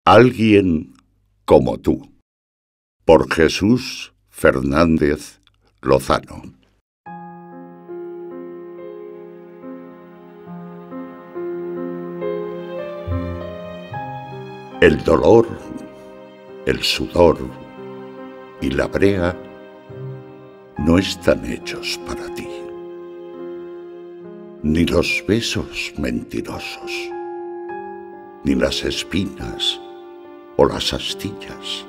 Alguien como tú, por Jesús Fernández Lozano. El dolor, el sudor y la brea no están hechos para ti, ni los besos mentirosos, ni las espinas o las astillas.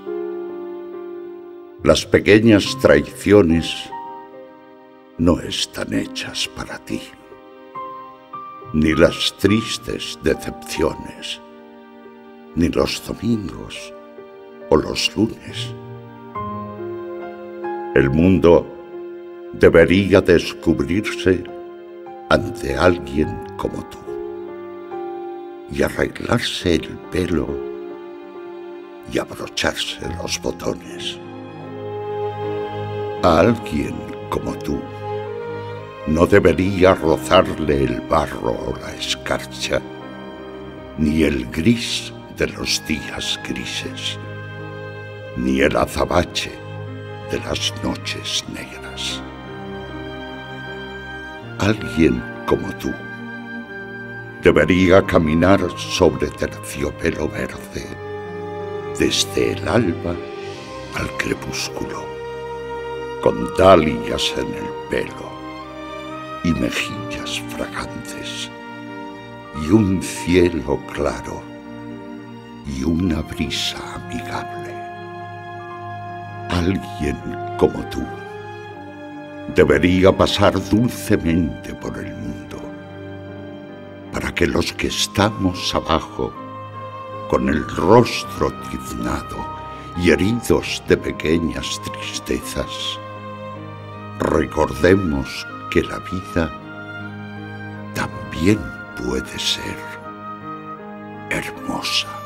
Las pequeñas traiciones no están hechas para ti, ni las tristes decepciones, ni los domingos o los lunes. El mundo debería descubrirse ante alguien como tú y arreglarse el pelo y abrocharse los botones. A alguien como tú no debería rozarle el barro o la escarcha, ni el gris de los días grises, ni el azabache de las noches negras. Alguien como tú debería caminar sobre terciopelo verde, desde el alba al crepúsculo, con dalias en el pelo y mejillas fragantes, y un cielo claro y una brisa amigable. Alguien como tú debería pasar dulcemente por el mundo, para que los que estamos abajo, con el rostro tiznado y heridos de pequeñas tristezas, recordemos que la vida también puede ser hermosa.